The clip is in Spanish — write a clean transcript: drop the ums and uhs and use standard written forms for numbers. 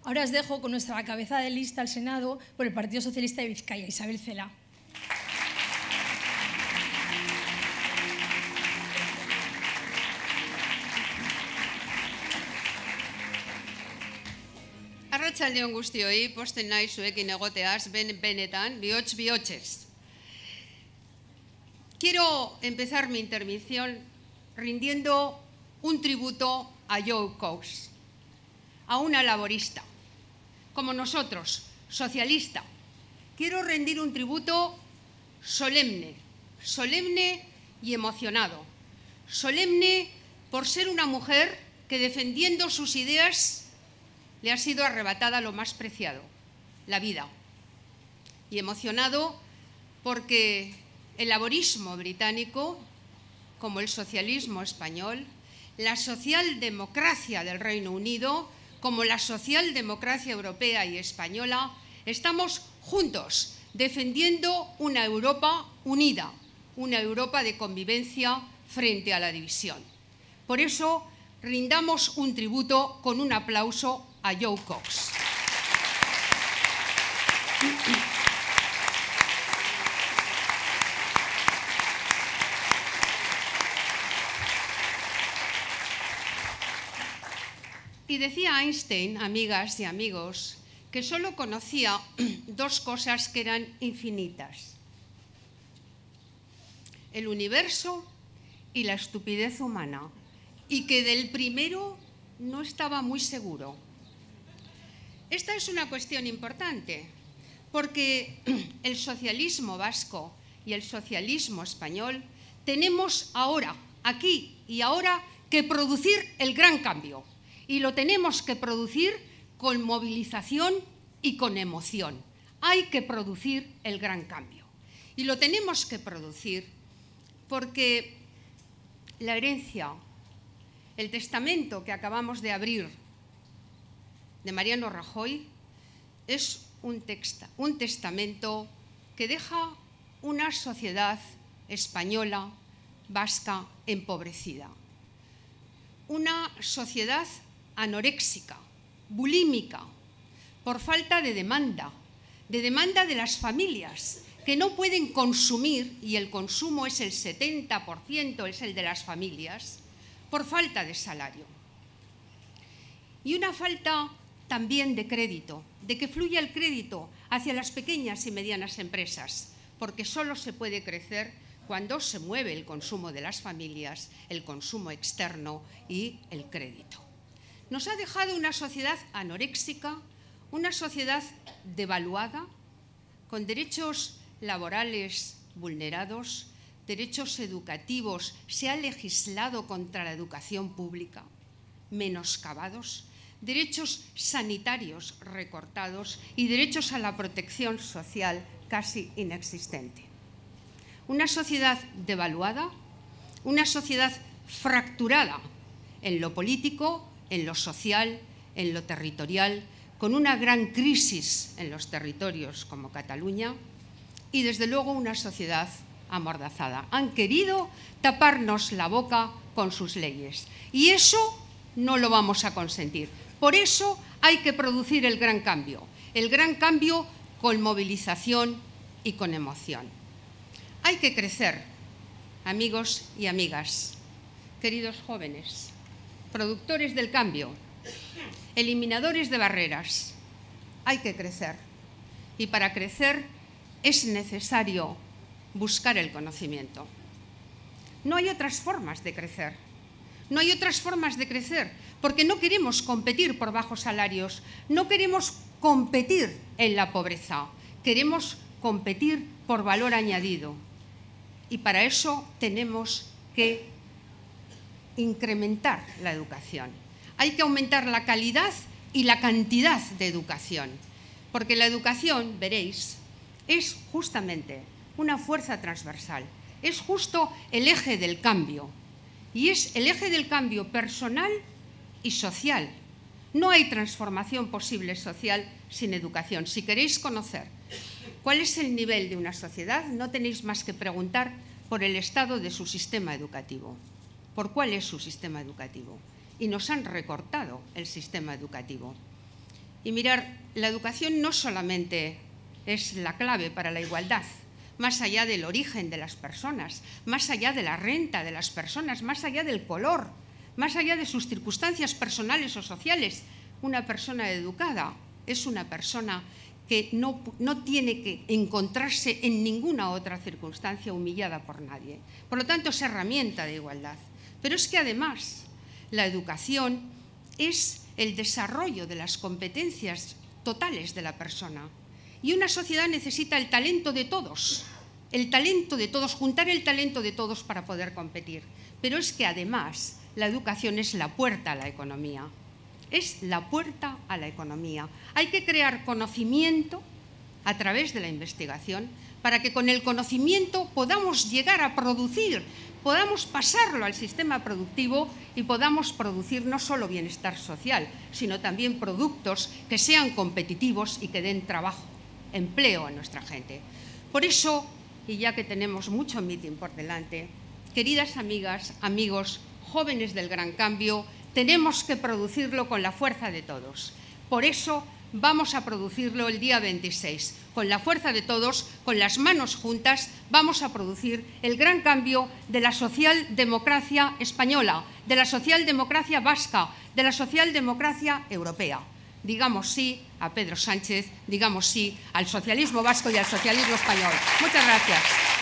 Ahora os dejo con nuestra cabeza de lista al Senado por el Partido Socialista de Vizcaya, Isabel Celaá. Arratsaldeon guztioi, posten naiz zuekin egoteaz, benetan, bihotz-bihotzez. Quiero empezar mi intervención rindiendo un tributo a Joe Cox, a una laborista. Como nosotros, socialista, quiero rendir un tributo solemne y emocionado. Solemne por ser una mujer que, defendiendo sus ideas, le ha sido arrebatada lo más preciado, la vida. Y emocionado porque el laborismo británico, como el socialismo español, la socialdemocracia del Reino Unido, como la socialdemocracia europea y española, estamos juntos defendiendo una Europa unida, una Europa de convivencia frente a la división. Por eso, rindamos un tributo con un aplauso a Joe Cox. Y decía Einstein, amigas y amigos, que solo conocía dos cosas que eran infinitas: el universo y la estupidez humana, y que del primero no estaba muy seguro. Esta es una cuestión importante, porque el socialismo vasco y el socialismo español tenemos ahora, aquí y ahora, que producir el gran cambio. Y lo tenemos que producir con movilización y con emoción. Hay que producir el gran cambio. Y lo tenemos que producir porque la herencia, el testamento que acabamos de abrir de Mariano Rajoy, es un testamento que deja una sociedad española, vasca, empobrecida. Una sociedad anoréxica, bulímica, por falta de demanda de las familias, que no pueden consumir, y el consumo es el 70%, es el de las familias, por falta de salario. Y una falta también de crédito, de que fluya el crédito hacia las pequeñas y medianas empresas, porque solo se puede crecer cuando se mueve el consumo de las familias, el consumo externo y el crédito. Nos ha dejado una sociedad anoréxica, una sociedad devaluada, con derechos laborales vulnerados, derechos educativos. Se ha legislado contra la educación pública, menoscabados, derechos sanitarios recortados y derechos a la protección social casi inexistente. Una sociedad devaluada, una sociedad fracturada en lo político, en lo social, en lo territorial, con una gran crisis en los territorios como Cataluña y, desde luego, una sociedad amordazada. Han querido taparnos la boca con sus leyes y eso no lo vamos a consentir. Por eso hay que producir el gran cambio con movilización y con emoción. Hay que crecer, amigos y amigas, queridos jóvenes, productores del cambio, eliminadores de barreras. Hay que crecer. Y para crecer es necesario buscar el conocimiento. No hay otras formas de crecer. No hay otras formas de crecer, porque no queremos competir por bajos salarios, no queremos competir en la pobreza, queremos competir por valor añadido. Y para eso tenemos que incrementar la educación. Hay que aumentar la calidad y la cantidad de educación, porque la educación, veréis, es justamente una fuerza transversal, es justo el eje del cambio, y es el eje del cambio personal y social. No hay transformación posible social sin educación. Si queréis conocer cuál es el nivel de una sociedad, no tenéis más que preguntar por el estado de su sistema educativo, por cuál es su sistema educativo. Y nos han recortado el sistema educativo. Y mirar, la educación no solamente es la clave para la igualdad, más allá del origen de las personas, más allá de la renta de las personas, más allá del color, más allá de sus circunstancias personales o sociales. Una persona educada es una persona que no tiene que encontrarse en ninguna otra circunstancia humillada por nadie. Por lo tanto, es herramienta de igualdad. Pero es que además la educación es el desarrollo de las competencias totales de la persona. Y una sociedad necesita el talento de todos, juntar el talento de todos para poder competir. Pero es que además la educación es la puerta a la economía. Es la puerta a la economía. Hay que crear conocimiento a través de la investigación para que con el conocimiento podamos llegar a producir, podamos pasarlo al sistema productivo y podamos producir no solo bienestar social, sino también productos que sean competitivos y que den trabajo, empleo a nuestra gente. Por eso, y ya que tenemos mucho meeting por delante, queridas amigas, amigos, jóvenes del gran cambio, tenemos que producirlo con la fuerza de todos. Por eso vamos a producirlo el día 26. Con la fuerza de todos, con las manos juntas, vamos a producir el gran cambio de la socialdemocracia española, de la socialdemocracia vasca, de la socialdemocracia europea. Digamos sí a Pedro Sánchez, digamos sí al socialismo vasco y al socialismo español. Muchas gracias.